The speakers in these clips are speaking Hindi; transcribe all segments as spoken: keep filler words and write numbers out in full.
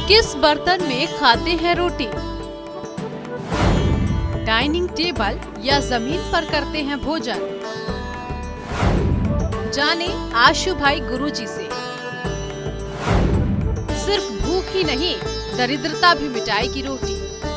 किस बर्तन में खाते हैं रोटी? डाइनिंग टेबल या जमीन पर करते हैं भोजन? जाने आशु भाई गुरुजी से। सिर्फ भूख ही नहीं, दरिद्रता भी मिटाएगी रोटी।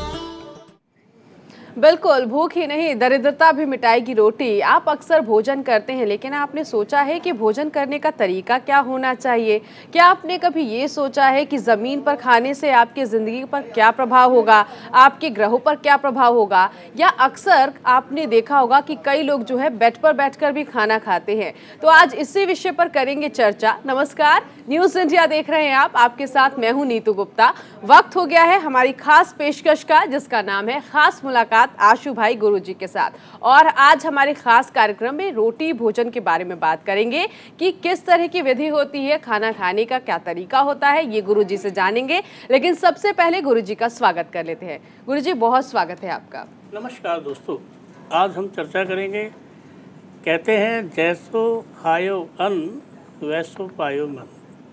बिल्कुल, भूख ही नहीं दरिद्रता भी मिटाएगी रोटी। आप अक्सर भोजन करते हैं, लेकिन आपने सोचा है कि भोजन करने का तरीका क्या होना चाहिए? क्या आपने कभी ये सोचा है कि ज़मीन पर खाने से आपकी ज़िंदगी पर क्या प्रभाव होगा, आपके ग्रहों पर क्या प्रभाव होगा? या अक्सर आपने देखा होगा कि कई लोग जो है बेड पर बैठकर भी खाना खाते हैं। तो आज इसी विषय पर करेंगे चर्चा। नमस्कार, न्यूज़ इंडिया देख रहे हैं आप, आपके साथ मैं हूँ नीतू गुप्ता। वक्त हो गया है हमारी खास पेशकश का, जिसका नाम है खास मुलाकात आशु भाई गुरुजी के साथ। और आज हमारे खास कार्यक्रम में रोटी भोजन के बारे में बात करेंगे कि किस तरह की विधि होती है, खाना खाने का क्या तरीका होता है, ये गुरुजी से जानेंगे। लेकिन सबसे पहले गुरुजी का स्वागत कर लेते हैं। गुरुजी, बहुत स्वागत है आपका। नमस्कार दोस्तों, आज हम चर्चा करेंगे। कहते हैं जैसो खायो अन्न वैसो पायो मन।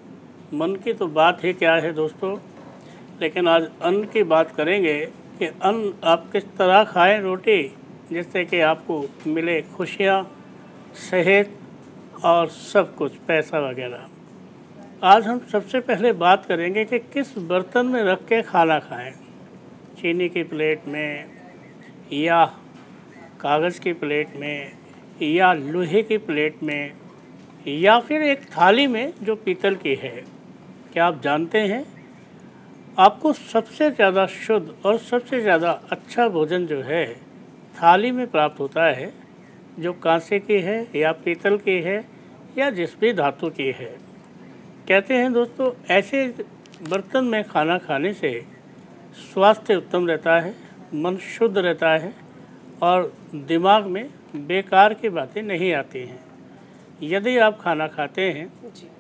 मन की तो बात ही क्या है दोस्तों, लेकिन आज अन्न की बात करेंगे कि अन्न आप किस तरह खाएं रोटी, जिससे कि आपको मिले खुशियाँ, सेहत और सब कुछ, पैसा वगैरह। आज हम सबसे पहले बात करेंगे कि किस बर्तन में रख के खाना खाएं। चीनी की प्लेट में या कागज़ की प्लेट में या लोहे की प्लेट में या फिर एक थाली में जो पीतल की है। क्या आप जानते हैं, आपको सबसे ज़्यादा शुद्ध और सबसे ज़्यादा अच्छा भोजन जो है थाली में प्राप्त होता है, जो कांसे की है या पीतल की है या जिस भी धातु की है। कहते हैं दोस्तों, ऐसे बर्तन में खाना खाने से स्वास्थ्य उत्तम रहता है, मन शुद्ध रहता है और दिमाग में बेकार की बातें नहीं आती हैं। यदि आप खाना खाते हैं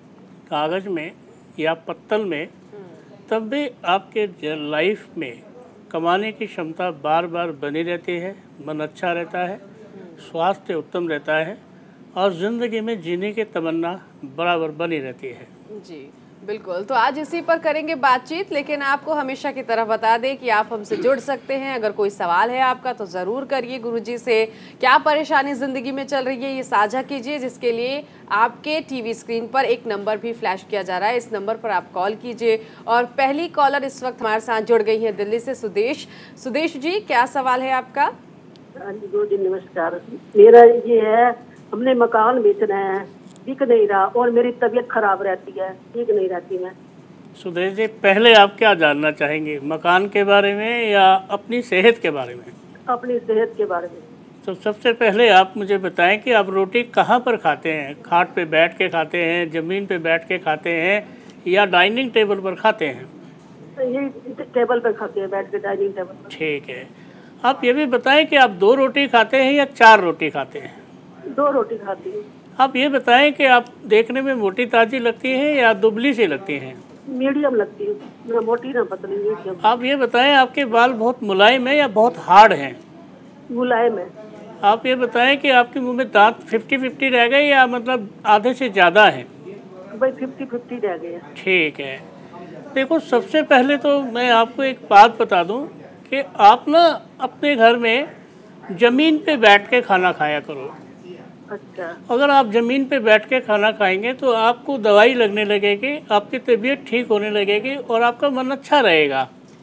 कागज़ में या पत्तल में, तब भी आपके लाइफ में कमाने की क्षमता बार बार बनी रहती है, मन अच्छा रहता है, स्वास्थ्य उत्तम रहता है और ज़िंदगी में जीने की तमन्ना बराबर बनी रहती है। जी बिल्कुल, तो आज इसी पर करेंगे बातचीत। लेकिन आपको हमेशा की तरह बता दें कि आप हमसे जुड़ सकते हैं। अगर कोई सवाल है आपका तो ज़रूर करिए गुरुजी से। क्या परेशानी ज़िंदगी में चल रही है, ये साझा कीजिए, जिसके लिए आपके टीवी स्क्रीन पर एक नंबर भी फ्लैश किया जा रहा है। इस नंबर पर आप कॉल कीजिए। और पहली कॉलर इस वक्त हमारे साथ जुड़ गई हैं दिल्ली से सुदेश। सुदेश जी, क्या सवाल है आपका? हाँ जी गुरुजी, नमस्कार। मेरा ये है, हमने मकान बेचना है, ठीक नहीं रहा और मेरी तबीयत खराब रहती है, ठीक नहीं रहती मैं। सुदेश जी, पहले आप क्या जानना चाहेंगे, मकान के बारे में या अपनी सेहत के बारे में? अपनी सेहत के बारे में। तो सबसे पहले आप मुझे बताएं कि आप रोटी कहाँ पर खाते हैं? खाट पे बैठ के खाते हैं, ज़मीन पे बैठ के खाते हैं या डाइनिंग टेबल पर खाते हैं? ये टेबल पर खाते हैं, बैठ के डाइनिंग टेबल पर। ठीक है। आप ये भी बताएं कि आप दो रोटी खाते हैं या चार रोटी खाते हैं? दो रोटी खाती हूँ। आप ये बताएं कि आप देखने में मोटी ताजी लगती हैं या दुबली सी लगती हैं? मीडियम लगती है, ना मोटी ना पतली, मीडियम। आप ये बताएं, आपके बाल बहुत मुलायम है या बहुत हार्ड हैं? मुलायम है। आप ये बताएं कि आपके मुंह में दांत फिफ्टी फिफ्टी रह गए या मतलब आधे से ज़्यादा हैं? भाई फिफ्टी फिफ्टी रह गए। ठीक है। देखो, सबसे पहले तो मैं आपको एक बात बता दूं कि आप ना अपने घर में ज़मीन पे बैठ के खाना खाया करो। अच्छा। अगर आप ज़मीन पे बैठ के खाना खाएंगे तो आपको दवाई लगने लगेगी, आपकी तबीयत ठीक होने लगेगी और आपका मन अच्छा रहेगा।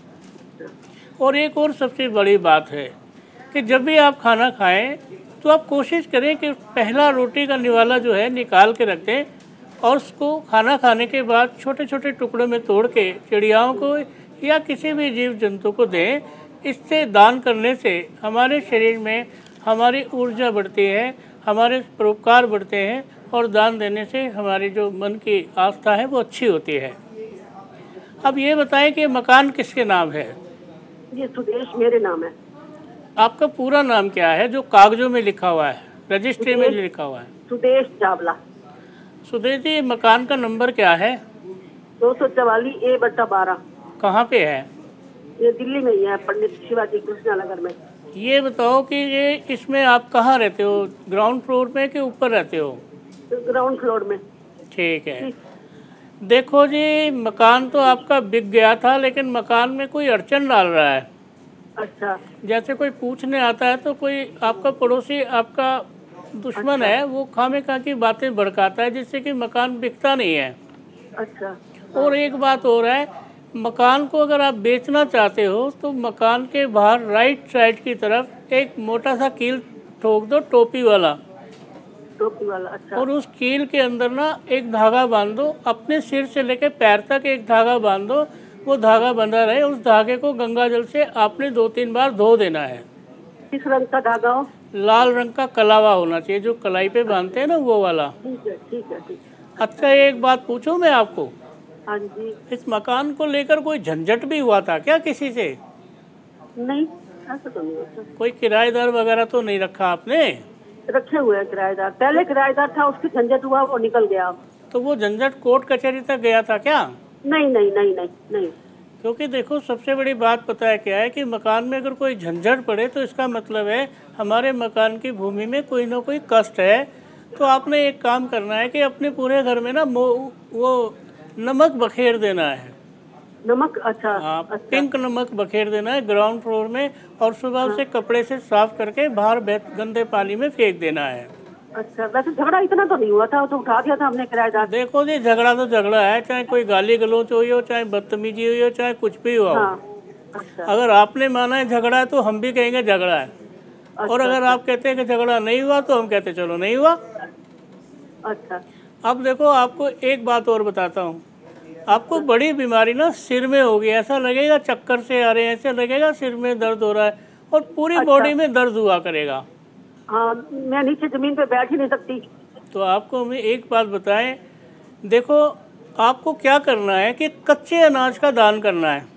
और एक और सबसे बड़ी बात है कि जब भी आप खाना खाएं तो आप कोशिश करें कि पहला रोटी का निवाला जो है निकाल के रख दें और उसको खाना खाने के बाद छोटे छोटे टुकड़ों में तोड़ के चिड़ियाओं को या किसी भी जीव जंतु को दें। इससे दान करने से हमारे शरीर में हमारी ऊर्जा बढ़ती है, हमारे परोपकार बढ़ते हैं और दान देने से हमारी जो मन की आस्था है वो अच्छी होती है। अब ये बताएं कि मकान किसके नाम है? ये सुदेश मेरे नाम है। आपका पूरा नाम क्या है जो कागजों में लिखा हुआ है, रजिस्ट्री में लिखा हुआ है? सुदेश चावला। सुदेश जी, मकान का नंबर क्या है? दो सौ चवालीस ए बट्टा बारह। कहाँ पे है? ये दिल्ली में ही है, पंडित शिवाजी कृष्णा नगर में। ये बताओ कि ये इसमें आप कहाँ रहते हो, ग्राउंड फ्लोर में कि ऊपर रहते हो? ग्राउंड फ्लोर में। ठीक है। देखो जी, मकान तो आपका बिक गया था, लेकिन मकान में कोई अड़चन डाल रहा है। अच्छा जैसे कोई पूछने आता है तो कोई आपका पड़ोसी, आपका दुश्मन अच्छा। है, वो खामे खा की बातें भड़काता है, जिससे कि मकान बिकता नहीं है। अच्छा और एक बात और है, मकान को अगर आप बेचना चाहते हो तो मकान के बाहर राइट साइड की तरफ एक मोटा सा कील ठोक दो, टोपी वाला, टोपी वाला। अच्छा और उस कील के अंदर ना एक धागा बांध दो, अपने सिर से लेकर पैर तक एक धागा बांध दो। वो धागा बंधा रहे, उस धागे को गंगा जल से आपने दो तीन बार धो देना है। किस रंग का धागा हो? लाल रंग का कलावा होना चाहिए, जो कलाई पे बांधते हैं ना, वो वाला। ठीक है ठीक है ठीक है। अच्छा, एक बात पूछूं मैं आपको, हाँ जी। इस मकान को लेकर कोई झंझट भी हुआ था क्या किसी से? नहीं, ऐसा तो नहीं होता। कोई किराएदार वगैरह तो नहीं रखा आपने? रखे हुए हैं किराएदार, पहले किराएदार था, उसकी झंझट हुआ, वो निकल गया। तो वो झंझट कोर्ट कचहरी तक गया था क्या? नहीं नहीं नहीं नहीं नहीं। क्योंकि देखो, सबसे बड़ी बात पता है क्या है कि मकान में अगर कोई झंझट पड़े तो इसका मतलब है हमारे मकान की भूमि में कोई ना कोई कष्ट है। तो आपने एक काम करना है कि अपने पूरे घर में ना वो नमक बखेर देना है। नमक? अच्छा हाँ, अच्छा। पिंक नमक बखेर देना है ग्राउंड फ्लोर में, और सुबह उसे कपड़े से साफ करके बाहर गंदे पानी में फेंक देना है। अच्छा, वैसे झगड़ा इतना तो नहीं हुआ था, वो तो उठा दिया था हमने किराएदार। देखो जी, झगड़ा तो झगड़ा है, चाहे कोई गाली गलौच हुई हो, चाहे बदतमीजी हुई हो, चाहे कुछ भी हुआ हो। हाँ, अच्छा अगर आपने माना है झगड़ा है तो हम भी कहेंगे झगड़ा है, और अगर आप कहते हैं कि झगड़ा नहीं हुआ तो हम कहते चलो नहीं हुआ। अच्छा। अब देखो, आपको एक बात और बताता हूँ, आपको बड़ी बीमारी ना सिर में होगी, ऐसा लगेगा चक्कर से आ रहे हैं, ऐसे लगेगा सिर में दर्द हो रहा है, और पूरी बॉडी में दर्द हुआ करेगा। हाँ, मैं नीचे जमीन पे बैठ ही नहीं सकती। तो आपको हमें एक बात बताएं, देखो आपको क्या करना है कि कच्चे अनाज का दान करना है।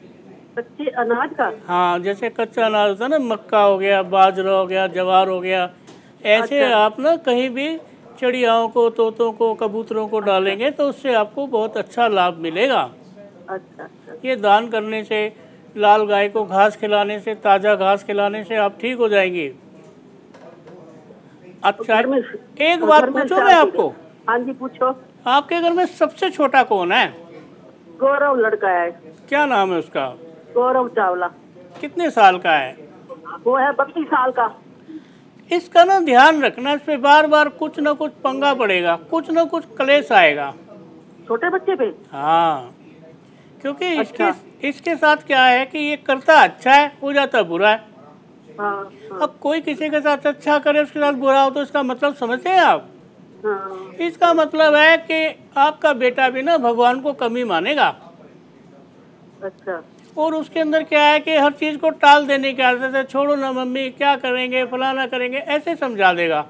कच्चे अनाज का? हाँ, जैसे कच्चा अनाज होता है ना, मक्का हो गया, बाजरा हो गया, ज्वार हो गया, ऐसे अच्छा। आप ना कहीं भी चिड़ियाओं को, तोतों को, कबूतरों को डालेंगे तो उससे आपको बहुत अच्छा लाभ मिलेगा। अच्छा अच्छा। ये दान करने से, लाल गाय को घास खिलाने से, ताज़ा घास खिलाने से आप ठीक हो जाएंगी। अच्छा, में, एक बात पूछो मैं आपको। हाँ जी, पूछो। आपके घर में सबसे छोटा कौन है? गौरव लड़का है। क्या नाम है उसका? गौरव चावला। कितने साल का है? वो है बत्तीस साल का। इसका ना ध्यान रखना, इस पे बार बार कुछ ना कुछ पंगा पड़ेगा, कुछ ना कुछ क्लेश आएगा छोटे बच्चे पे। हाँ, क्योंकि अच्छा। इसके इसके साथ क्या है कि ये करता अच्छा है, हो जाता बुरा है। हाँ, हाँ, अब कोई किसी के साथ अच्छा करे, उसके साथ बुरा हो, तो इसका मतलब समझते हैं आप? हाँ। इसका मतलब है कि आपका बेटा भी ना भगवान को कमी मानेगा, अच्छा। और उसके अंदर क्या है कि हर चीज़ को टाल देने की आदत है। छोड़ो ना मम्मी, क्या करेंगे, फलाना करेंगे, ऐसे समझा देगा।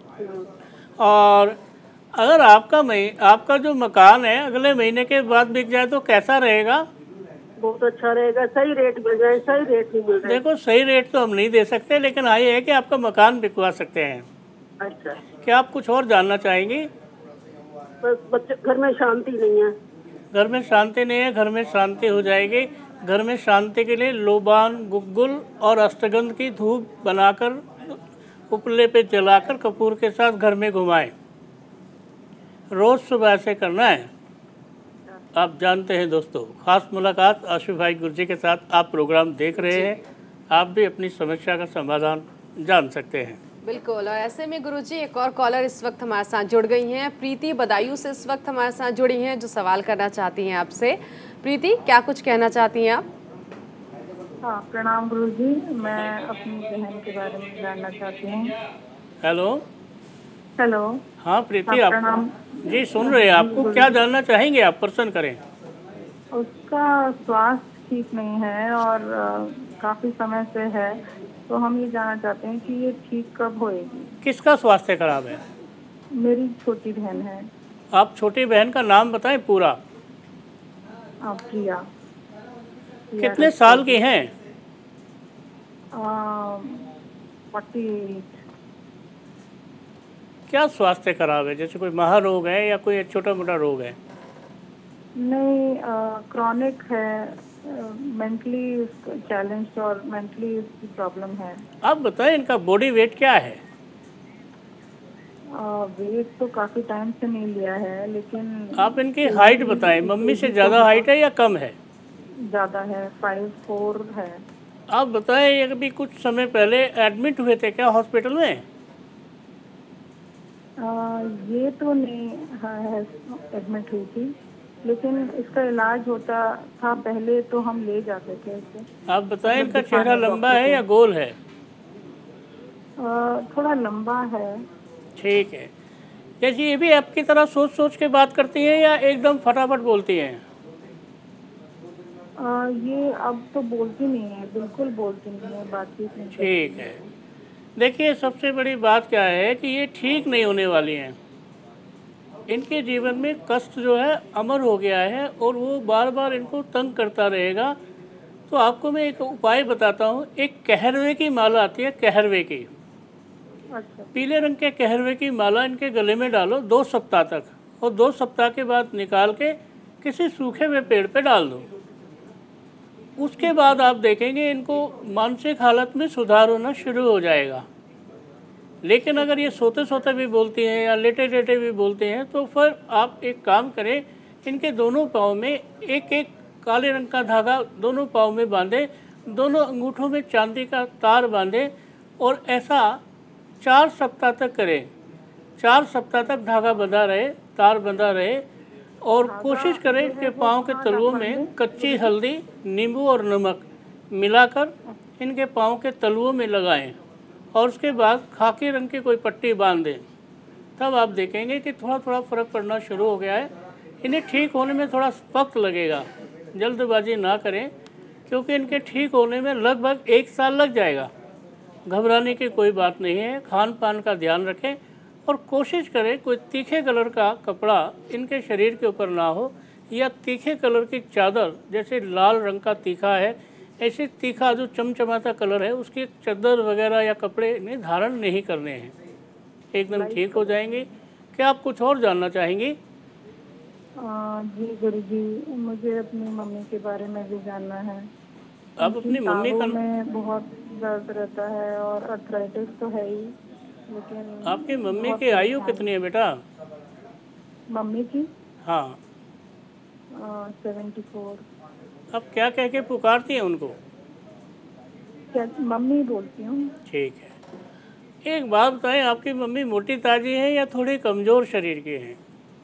और अगर आपका मही आपका जो मकान है अगले महीने के बाद बिक जाए तो कैसा रहेगा? बहुत अच्छा रहेगा, सही रेट मिल जाए। सही रेट नहीं मिल रहा। देखो, सही रेट तो हम नहीं दे सकते, लेकिन हाँ ये है कि आपका मकान बिकवा सकते हैं। अच्छा। क्या आप कुछ और जानना चाहेंगी? बस बच्चे, घर में शांति नहीं है। घर में शांति नहीं है, घर में शांति हो जाएगी। घर में शांति के लिए लोबान, गुग्गुल और अष्टगंध की धूप बनाकर उपले पे जलाकर कपूर के साथ घर में घुमाएं। रोज सुबह ऐसे करना है। आप जानते हैं दोस्तों, खास मुलाकात आशु भाई गुरुजी के साथ आप प्रोग्राम देख रहे हैं, आप भी अपनी समस्या का समाधान जान सकते हैं। बिल्कुल। और ऐसे में गुरुजी एक और कॉलर इस वक्त हमारे साथ जुड़ गई हैं। प्रीति बदायूं से इस वक्त हमारे साथ जुड़ी हैं, जो सवाल करना चाहती हैं आपसे। प्रीति, क्या कुछ कहना चाहती हैं आप? हाँ, प्रणाम गुरुजी। मैं अपनी बहन के बारे में जानना चाहती हूँ। हेलो। हेलो। हाँ प्रीति, हाँ, आप प्रणाम। जी सुन रहे हैं, आपको क्या जानना चाहेंगे? आप प्रश्न करें। उसका स्वास्थ्य ठीक नहीं है और काफी समय से है, तो हम ये जानना चाहते हैं कि ये ठीक कब होएगी। किसका स्वास्थ्य खराब है? मेरी छोटी बहन है। आप छोटी बहन का नाम बताएं पूरा। आ, प्रिया। कितने साल की हैं? फोर्टी। क्या स्वास्थ्य खराब है? जैसे कोई महारोग है या कोई छोटा मोटा रोग है? नहीं, क्रॉनिक है, मेंटली चैलेंज और मेंटली इसकी प्रॉब्लम है। आप बताएं, इनका बॉडी वेट क्या है? वेट तो काफ़ी टाइम से नहीं लिया है, लेकिन आप इनकी हाइट बताएं, मम्मी से ज़्यादा हाइट है या कम है? ज़्यादा है, फाइव फोर है। आप बताएं, ये अभी कुछ समय पहले एडमिट हुए थे क्या हॉस्पिटल में? आ, ये तो नहीं है, एडमिट हुई थी, लेकिन इसका इलाज होता था पहले तो हम ले जाते थे इसे। आप बताएं, इनका चेहरा लंबा है या गोल है? आ, थोड़ा लंबा है। ठीक है। जैसे ये भी आपकी तरह सोच सोच के बात करती है या एकदम फटाफट बोलती हैं? आ, ये अब तो बोलती नहीं है, बिल्कुल बोलती नहीं है, बातचीत नहीं करती। ठीक है। देखिए, सबसे बड़ी बात क्या है कि ये ठीक नहीं होने वाली हैं। इनके जीवन में कष्ट जो है अमर हो गया है और वो बार बार इनको तंग करता रहेगा। तो आपको मैं एक उपाय बताता हूँ। एक कहरवे की माला आती है, कहरवे की, अच्छा। पीले रंग के कहरवे की माला इनके गले में डालो दो सप्ताह तक, और दो सप्ताह के बाद निकाल के किसी सूखे हुए पेड़ पे डाल दो। उसके बाद आप देखेंगे इनको मानसिक हालत में सुधार होना शुरू हो जाएगा। लेकिन अगर ये सोते सोते भी बोलती हैं या लेटे लेटे भी बोलते हैं तो फिर आप एक काम करें, इनके दोनों पाँव में एक एक काले रंग का धागा दोनों पाँव में बांधें, दोनों अंगूठों में चांदी का तार बांधें और ऐसा चार सप्ताह तक करें। चार सप्ताह तक धागा बंधा रहे, तार बंधा रहे, और कोशिश करें इनके पाँव के तलुओं में कच्ची हल्दी, नींबू और नमक मिलाकर इनके पाँव के तलुओं में लगाएं और उसके बाद खाकी रंग की कोई पट्टी बांध दें। तब आप देखेंगे कि थोड़ा थोड़ा फ़र्क पड़ना शुरू हो गया है। इन्हें ठीक होने में थोड़ा वक्त लगेगा, जल्दबाजी ना करें, क्योंकि इनके ठीक होने में लगभग एक साल लग जाएगा। घबराने की कोई बात नहीं है। खान पान का ध्यान रखें और कोशिश करें कोई तीखे कलर का कपड़ा इनके शरीर के ऊपर ना हो, या तीखे कलर की चादर, जैसे लाल रंग का तीखा है, ऐसे तीखा जो चमचमाता कलर है उसकी चादर वगैरह या कपड़े इन्हें धारण नहीं करने हैं। एकदम ठीक हो जाएंगे। क्या आप कुछ और जानना चाहेंगी? आ, जी गुरुजी, मुझे अपनी मम्मी के बारे में भी जानना है। आप अपनी मम्मी का में बहुत दर्द रहता है और अर्थराइटिस तो है ही, लेकिन आपकी मम्मी की आयु कितनी है बेटा? मम्मी की हाँ, सेवेंटी फोर। आप क्या कह के पुकारती हैं उनको? क्या मम्मी बोलती हूँ। ठीक है। एक बात बताएं, आपकी मम्मी मोटी ताजी है या थोड़ी कमज़ोर शरीर की हैं?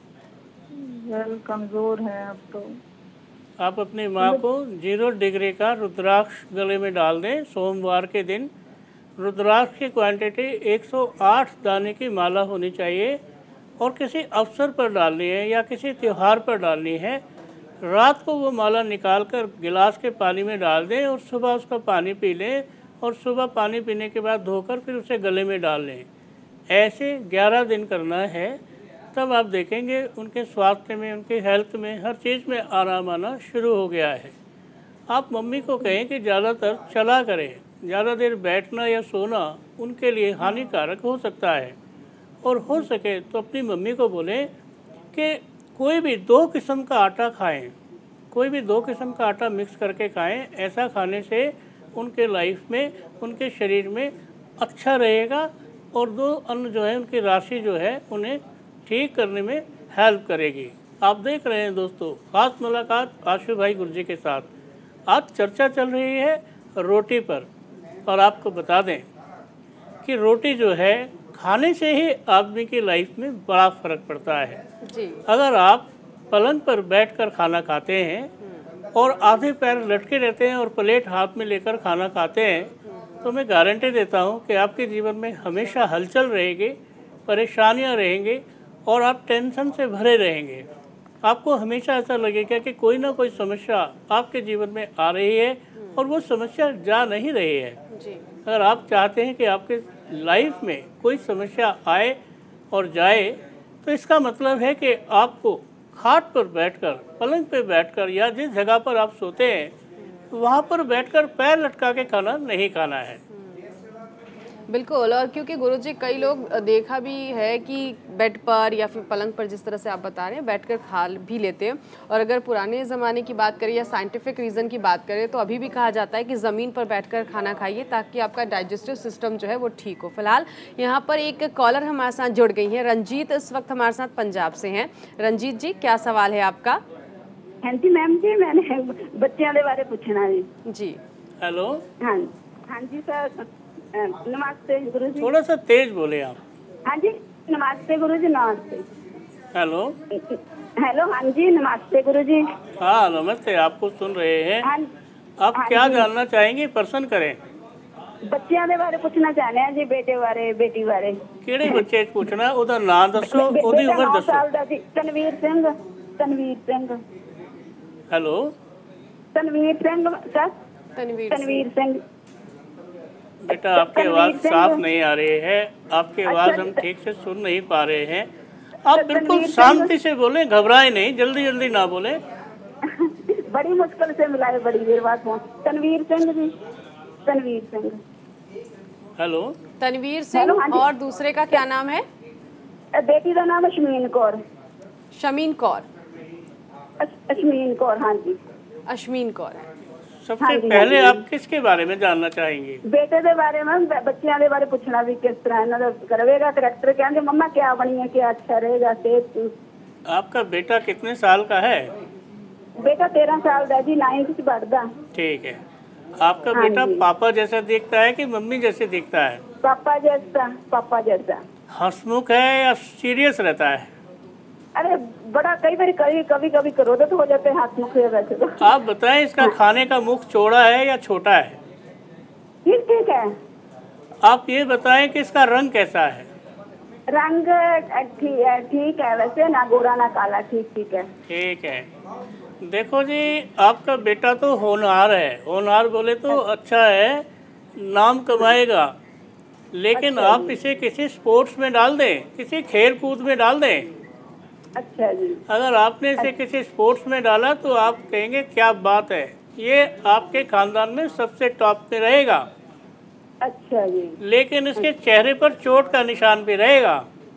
वेल कमज़ोर है अब तो। आप अपनी माँ को जीरो डिग्री का रुद्राक्ष गले में डाल दें सोमवार के दिन। रुद्राक्ष की क्वांटिटी एक सौ आठ दाने की माला होनी चाहिए और किसी अवसर पर डालनी है या किसी त्यौहार पर डालनी है। रात को वो माला निकाल कर गिलास के पानी में डाल दें और सुबह उसका पानी पी लें, और सुबह पानी पीने के बाद धोकर फिर उसे गले में डाल लें। ऐसे ग्यारह दिन करना है। तब आप देखेंगे उनके स्वास्थ्य में, उनके हेल्थ में, हर चीज़ में आराम आना शुरू हो गया है। आप मम्मी को कहें कि ज़्यादातर चला करें। ज़्यादा देर बैठना या सोना उनके लिए हानिकारक हो सकता है, और हो सके तो अपनी मम्मी को बोलें कि कोई भी दो किस्म का आटा खाएं, कोई भी दो किस्म का आटा मिक्स करके खाएं। ऐसा खाने से उनके लाइफ में, उनके शरीर में अच्छा रहेगा, और दो अन्न जो है उनकी राशि जो है उन्हें ठीक करने में हेल्प करेगी। आप देख रहे हैं दोस्तों, खास मुलाकात आशु भाई गुरुजी के साथ। आज चर्चा चल रही है रोटी पर, और आपको बता दें कि रोटी जो है खाने से ही आदमी की लाइफ में बड़ा फ़र्क पड़ता है जी। अगर आप पलंग पर बैठकर खाना खाते हैं और आधे पैर लटके रहते हैं और प्लेट हाथ में लेकर खाना खाते हैं, तो मैं गारंटी देता हूं कि आपके जीवन में हमेशा हलचल रहेगी, परेशानियां रहेंगी और आप टेंशन से भरे रहेंगे। आपको हमेशा ऐसा लगेगा कि कोई ना कोई समस्या आपके जीवन में आ रही है और वो समस्या जा नहीं रही है। जी। अगर आप चाहते हैं कि आपके लाइफ में कोई समस्या आए और जाए, तो इसका मतलब है कि आपको खाट पर बैठकर, पलंग पर बैठकर, या जिस जगह पर आप सोते हैं वहाँ पर बैठकर पैर लटका के खाना नहीं खाना है। बिल्कुल। और क्योंकि गुरुजी कई लोग देखा भी है कि बेड पर या फिर पलंग पर जिस तरह से आप बता रहे हैं बैठकर खा भी लेते हैं। और अगर पुराने ज़माने की बात करें या साइंटिफिक रीज़न की बात करें तो अभी भी कहा जाता है कि ज़मीन पर बैठकर खाना खाइए ताकि आपका डाइजेस्टिव सिस्टम जो है वो ठीक हो। फिलहाल यहाँ पर एक कॉलर हमारे साथ जुड़ गई हैं, रंजीत इस वक्त हमारे साथ पंजाब से हैं। रंजीत जी, क्या सवाल है आपका? हाँ जी मैम जी, मैंने बच्चों के बारे पूछना जी। जी हेलो। हाँ हाँ जी सर, नमस्ते गुरु जी। थोड़ा सा तेज बोले आप। हाँ जी नमस्ते गुरु जी, नमस्ते। हेलो। हेलो हाँ जी नमस्ते गुरु जी। हाँ नमस्ते, आपको सुन रहे हैं। हाँ आप हाँ क्या जी। जानना चाहेंगे, प्रश्न करें। बच्चों के बारे पूछना चाहते हैं जी, बेटे बारे बेटी बारे। ਕਿਹੜੇ ਬੱਚੇ ਚ ਪੁੱਛਣਾ, ਉਹਦਾ ਨਾਂ ਦੱਸੋ, ਉਹਦੀ ਉਮਰ नौ ਦੱਸੋ। साल का जी, तनवीर सिंह। तनवीर सिंह। हेलो। तनवीर सिंह सर। तनवीर तनवीर सिंह। बेटा आपकी आवाज़ साफ नहीं आ रही है, आपकी आवाज़ हम ठीक से सुन नहीं पा रहे हैं। आप बिल्कुल शांति से बोलें, घबराए नहीं, जल्दी जल्दी ना बोलें। बड़ी मुश्किल से मिलाए, बड़ी देर बाद फोन। तनवीर सिंह जी, तनवीर सिंह। हेलो। तनवीर सिंह। और दूसरे का क्या नाम है? बेटी का नाम अशमीन कौर। शमीन कौर। अशमीन कौर, हाँ जी। अशमीन कौर। सबसे हाँ जी, पहले हाँ जी। आप किसके बारे में जानना चाहेंगे? बेटे के बारे में, बच्चों के बारे पूछना भी किस तरह इन्होंने करेगा करैक्टर, कहेंगे मम्मा क्या बनी है, क्या अच्छा रहेगा सेहत। आपका बेटा कितने साल का है? बेटा तेरह साल का जी, नाइन्थ च पढ़ता। ठीक है। आपका हाँ बेटा जी। पापा जैसा दिखता है कि मम्मी जैसे दिखता है? पापा जैसा, पापा जैसा। हंसमुख है या सीरियस रहता है? अरे बड़ा कई बार कभी कभी कभी क्रोधित हो जाते हैं, हाथ मुख वैसे तो। आप बताएं, इसका खाने का मुख चौड़ा है या छोटा है? ठीक ठीक है। आप ये बताएं कि इसका रंग कैसा है? रंग ठीक है, ठीक है वैसे, ना गोरा ना काला, ठीक ठीक है। ठीक है। देखो जी, आपका बेटा तो होनहार है, होनहार बोले तो अच्छा है, नाम कमाएगा, लेकिन अच्छा आप जी। इसे किसी स्पोर्ट्स में डाल दें, किसी खेल कूद में डाल दें। अच्छा जी। अगर आपने इसे किसी स्पोर्ट्स में डाला तो आप कहेंगे क्या बात है, ये आपके खानदान में सबसे टॉप पे रहेगा। अच्छा जी। लेकिन इसके चेहरे पर चोट का निशान भी रहेगा,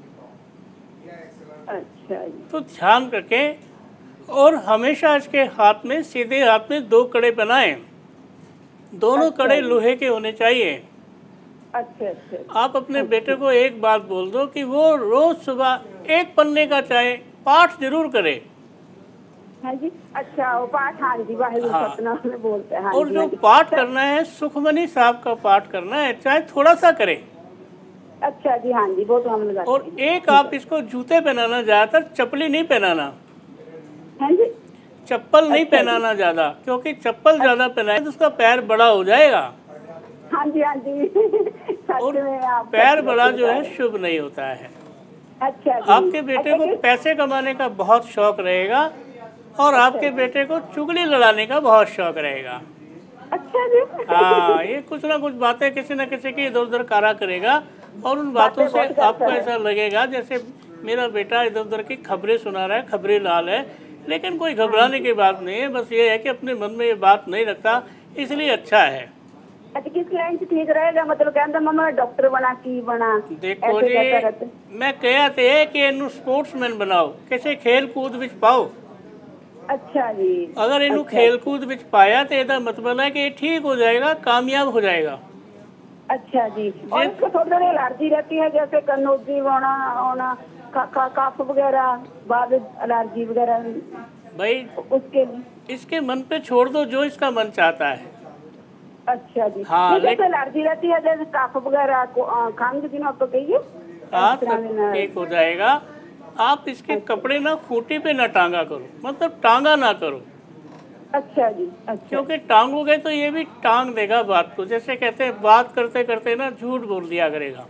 अच्छा जी। तो ध्यान रखें। और हमेशा इसके हाथ में, सीधे हाथ में दो कड़े बनाएं, दोनों अच्छा कड़े जी। लोहे के होने चाहिए। अच्छा अच्छा। आप अपने बेटे को एक बात बोल दो कि वो रोज सुबह एक पन्ने का चाहे पाठ जरूर करे। हाँ जी। अच्छा वो पाठ, हाँ जी, वाहिगुरू हाँ। सतनाम में बोलते हैं। हाँ और जी, जो हाँ जी। पाठ करना है, सुखमनी साहब का पाठ करना है, चाहे थोड़ा सा करे। अच्छा जी, हाँ जी, वो तो हम लगाते और हैं। एक आप इसको जूते पहनाना, ज्यादातर चप्पली नहीं पहनाना, हाँ जी। चप्पल नहीं अच्छा जी। पहनाना ज्यादा, क्योंकि चप्पल ज्यादा पहनाए तो उसका पैर बड़ा हो जाएगा। हाँ जी हाँ जी। सच और में आप पैर सच बड़ा में जो है बता शुभ नहीं होता है। रहे। अच्छा जी। आपके बेटे अच्छा, को किस- पैसे कमाने का बहुत शौक रहेगा और आपके बेटे को चुगली लड़ाने का बहुत शौक रहेगा। अच्छा जी। हाँ, ये कुछ ना कुछ बातें किसी न किसी की इधर उधर करा करेगा और उन बातों बातें से बहुत करता आपको है। ऐसा लगेगा जैसे मेरा बेटा इधर उधर की खबरें सुना रहा है, खबरें लाल है। लेकिन कोई घबराने की बात नहीं है, बस ये है कि अपने मन में ये बात नहीं रखता, इसलिए अच्छा है। अच्छा किस लाइन से ठीक रहेगा, मतलब कहता मम्मा डॉक्टर बना की बना, देखो ऐसे कहता जी, रहता। मैं कहा थे कि इन्हू स्पोर्ट्समैन बनाओ, किसी खेल कूद विच पाओ। अच्छा जी। अगर इन्हू अच्छा। खेल कूद विच पाया तो इसका मतलब है कि ये ठीक हो जाएगा, कामयाब हो जाएगा। अच्छा जी। और इसको थोड़ी थोड़ी एलर्जी रहती है, जैसे कनौजी होना होना का, का, काफ वगैरह, बाद एलर्जी वगैरह, भाई उसके लिए। इसके मन पे छोड़ दो जो इसका मन चाहता है। अच्छा जी। हाँ, नहीं, जैसे लेकिन- एलर्जी रहती है, जैसे काफ वगैरह को आ, खंघ जिन्हें आप तो कहिए, हाँ, इस तरह सब में। ठीक हो जाएगा। आप इसके कपड़े ना खूंटी पे ना टांगा करो, मतलब टांगा ना करो, अच्छा जी। अच्छा। क्योंकि टांगोगे तो ये भी टांग देगा बात को। जैसे कहते हैं, बात करते करते ना झूठ बोल दिया करेगा।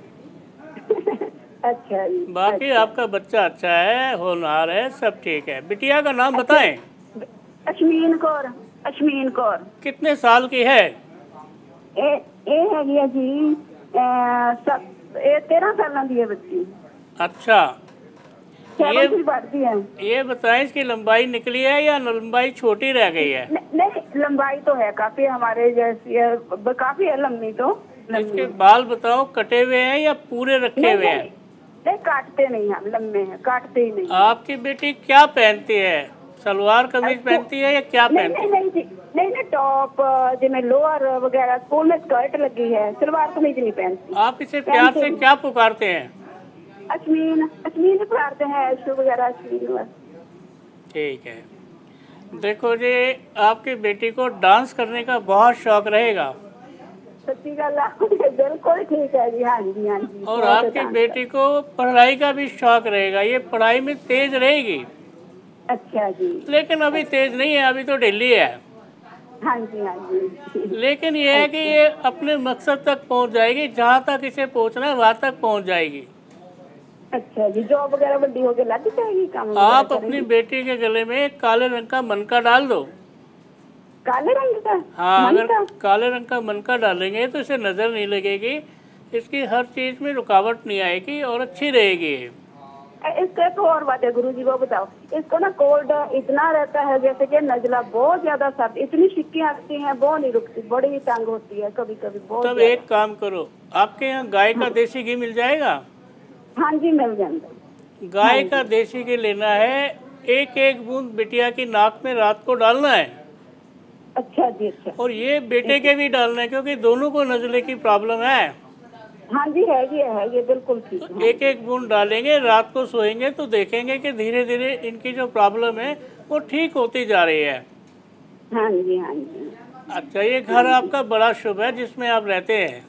अच्छा जी। बाकी आपका बच्चा अच्छा है, होनहार है, सब ठीक है। बिटिया का नाम बताएं। अशमीन कौर। अशमीन कौर। कितने साल की है? ए ए हैगी है जी अ, सत- ए तेरह साल की है बच्ची, अच्छा, ये सेवन पढ़ती है। ये बताएं, इसकी लंबाई निकली है या लंबाई छोटी रह गई है? न- नहीं लंबाई तो है काफी, हमारे जैसी है, ब- काफी है लंबी तो। इसके बाल बताओ कटे हुए हैं या पूरे रखे नहीं हुए हैं? नहीं नहीं, काटते नहीं हम, लंबे हैं, काटते ही नहीं। आपकी बेटी क्या पहनती है? सलवार कमीज पहनती है या क्या नहीं पहनती नहीं है? नहीं जी, नहीं नहीं टॉप जिसमें लोअर वगैरह, स्कूल में स्कर्ट लगी है, सलवार कमीज नहीं पहनती। आप इसे प्यार से क्या पुकारते हैं? अश्मीन, अश्मीन ही पुकारते हैं, ऐशु वगैरह अश्मीन बस। ठीक है। देखो जी, आपकी बेटी को डांस करने का बहुत शौक रहेगा सच्ची गल है, बिल्कुल ठीक है जी। हाँ जी हाँ जी। और बहुत आपकी अच्छा। बेटी को पढ़ाई का भी शौक रहेगा। ये पढ़ाई में तेज रहेगी, अच्छा जी। लेकिन अभी तेज नहीं है, अभी तो ढीली है। हाँ जी हाँ जी। लेकिन ये है कि ये अपने मकसद तक पहुंच जाएगी, जहाँ तक इसे पहुंचना है वहाँ तक पहुंच जाएगी। अच्छा जी, जॉब वगैरह बड़ी होके लग जाएगी, काम आप वगैरह अपनी करेगी? बेटी के गले में एक काले रंग का मनका डाल दो। काले रंग का? हाँ, मन अगर का? काले रंग का मनका डालेंगे तो इसे नज़र नहीं लगेगी, इसकी हर चीज़ में रुकावट नहीं आएगी और अच्छी रहेगी। इसका एक और बात है गुरु जी, वो बताओ, इसको ना कोल्ड इतना रहता है, जैसे कि नजला बहुत ज्यादा सर्द, इतनी शिक्की आती है, वो नहीं रुकती, बड़ी तंग होती है कभी कभी बहुत तब ज्यादा। एक काम करो, आपके यहाँ गाय का देसी घी मिल जाएगा? हाँ जी मिल जाएगा। गाय का देसी घी लेना है, एक एक बूंद बिटिया की नाक में रात को डालना है। अच्छा जी अच्छा। और ये बेटे के भी डालना है, क्योंकि दोनों को नज़ले की प्रॉब्लम है। हाँ जी है ये है ये बिल्कुल ठीक है। एक एक बूंद डालेंगे, रात को सोएंगे तो देखेंगे कि धीरे धीरे इनकी जो प्रॉब्लम है वो ठीक होती जा रही है। हाँ जी हाँ जी। अच्छा, ये घर आपका बड़ा शुभ है जिसमें आप रहते हैं।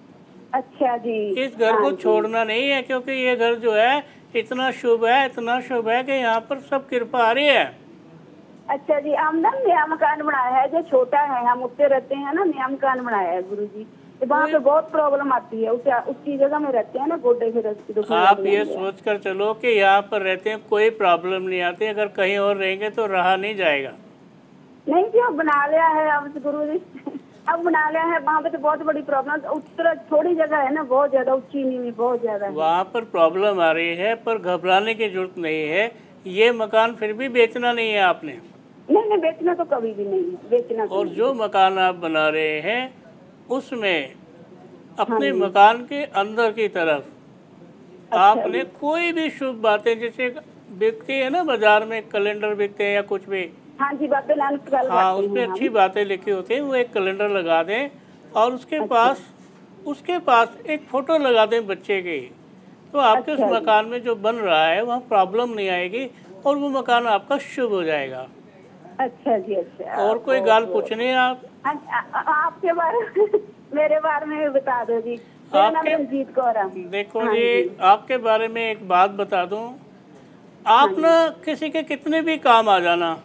अच्छा जी। इस घर हाँ को जी। छोड़ना नहीं है, क्योंकि ये घर जो है इतना शुभ है, इतना शुभ है कि यहाँ पर सब कृपा आ रही है। अच्छा जी, हम ना नया मकान बनाया है, जो छोटा है, हम उससे रहते हैं ना, नया मकान बनाया है गुरु जी। वहाँ पे बहुत प्रॉब्लम आती है, उस उसकी जगह में रहते हैं ना, गोड्डे फिर आप ये सोच कर चलो कि यहाँ पर रहते हैं कोई प्रॉब्लम नहीं आती, अगर कहीं और रहेंगे तो रहा नहीं जाएगा। नहीं जी, अब बना लिया है अब गुरु जी, अब बना लिया है, वहाँ पे तो बहुत बड़ी प्रॉब्लम, उस तरह थोड़ी जगह है ना, बहुत ज्यादा ऊंची नहीं, बहुत ज्यादा है। वहाँ पर प्रॉब्लम आ रही है, पर घबराने की जरूरत नहीं है। ये मकान फिर भी बेचना नहीं है आपने? नहीं नहीं, बेचना तो कभी भी नहीं है, बेचना तो और नहीं। जो मकान आप बना रहे हैं उसमें अपने मकान के अंदर की तरफ आपने कोई भी शुभ बातें, जैसे बिकती है ना बाजार में, कैलेंडर बिकते हैं या कुछ भी, हाँ जी बातें लान हाँ उसमें अच्छी बातें लिखी होती हैं, वो एक कैलेंडर लगा दें और उसके पास उसके पास एक फोटो लगा दें बच्चे की, तो आपके उस मकान में जो बन रहा है वहाँ प्रॉब्लम नहीं आएगी और वो मकान आपका शुभ हो जाएगा। अच्छा जी अच्छा। और कोई गाल पूछनी है आप? आ, आ, आपके बारे में मेरे बारे में भी बता दो जी। मेरा नाम रंजीत कौर है। देखो जी, आपके बारे में एक बात बता दूं, आप ना किसी के कितने भी काम आ जाना,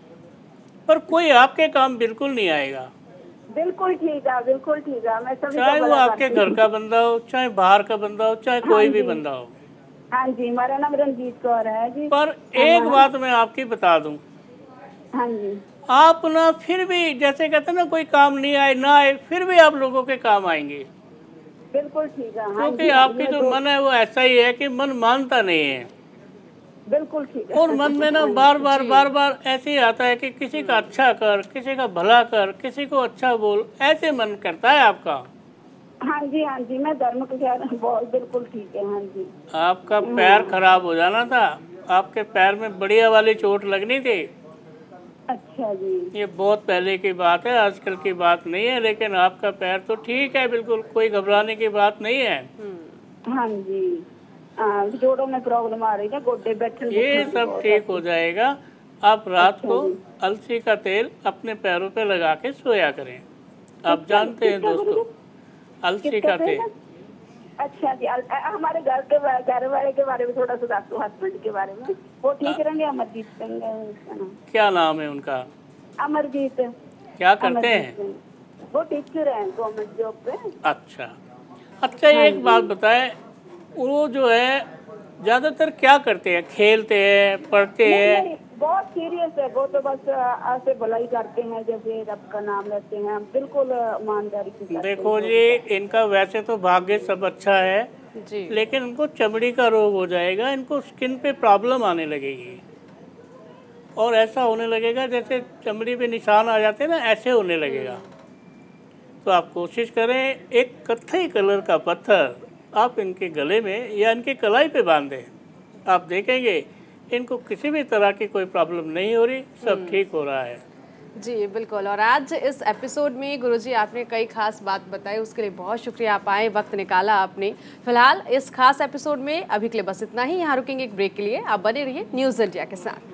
पर कोई आपके काम बिल्कुल नहीं आएगा। बिल्कुल ठीक है, बिल्कुल ठीक है, मैं सभी चाहे वो आपके घर का बंदा हो, चाहे बाहर का बंदा हो, चाहे कोई भी बंदा हो। हाँ जी, मेरा नाम रंजीत कौर है जी। पर एक बात मैं आपकी बता दूं, हाँ जी, आप ना फिर भी जैसे कहते हैं ना, कोई काम नहीं आए ना आए, फिर भी आप लोगों के काम आएंगे, बिल्कुल ठीक है। हाँ क्योंकि आपकी जो मन है वो ऐसा ही है कि मन मानता नहीं है। बिल्कुल ठीक है। और मन में ना बार बार बार बार ऐसे ही आता है कि किसी का अच्छा कर, किसी का भला कर, किसी को अच्छा बोल, ऐसे मन करता है आपका। हाँ जी हाँ जी, मैं धर्म के खैर बहुत बिल्कुल ठीक है। हाँ जी, आपका पैर खराब हो जाना था, आपके पैर में बढ़िया वाली चोट लगनी थी। अच्छा जी, ये बहुत पहले की बात है, आजकल की बात नहीं है, लेकिन आपका पैर तो ठीक है, बिल्कुल कोई घबराने की बात नहीं है। हाँ जी, हाँ जोड़ों में प्रॉब्लम आ रही है, गोड्डे बैठने ये सब ठीक हो जाएगा। आप रात को अलसी का तेल अपने पैरों पे लगा के सोया करें। आप जानते हैं दोस्तों, अलसी का तेल। अच्छा जी, अल- अ- हमारे घर के बा- घर वाले के बारे में थोड़ा सा हस्बैंड के बारे में, वो ठीक रहेंगे? अमरजीत सिंह है उसका नाम। क्या नाम है उनका? अमरजीत। क्या करते हैं? अमरजीत सिंह। वो टीचर हैं गवर्नमेंट जॉब पे। अच्छा अच्छा, एक बात बताएं, वो जो है ज्यादातर क्या करते हैं? खेलते हैं, पढ़ते नहीं, हैं? नहीं, बहुत सीरियस है वो तो, बस अ, ऐसे भलाई करते हैं, जैसे रब का नाम लेते हैं, बिल्कुल अ, ईमानदारी के साथ। देखो जी, इनका वैसे तो भाग्य सब अच्छा है जी। लेकिन इनको चमड़ी का रोग हो जाएगा, इनको स्किन पे प्रॉब्लम आने लगेगी और ऐसा होने लगेगा जैसे चमड़ी पे निशान आ जाते हैं ना, ऐसे होने लगेगा। तो आप कोशिश करें एक कत्थई कलर का पत्थर आप इनके गले में या इनके कलाई पे बांध दें। आप देखेंगे इनको किसी भी तरह की कोई प्रॉब्लम नहीं हो रही, सब ठीक हो रहा है। जी बिल्कुल। और आज इस एपिसोड में गुरुजी आपने कई खास बात बताई, उसके लिए बहुत शुक्रिया। आप आए, वक्त निकाला आपने। फिलहाल इस खास एपिसोड में अभी के लिए बस इतना ही। यहाँ रुकेंगे एक ब्रेक के लिए। आप बने रहिए न्यूज़ इंडिया के साथ।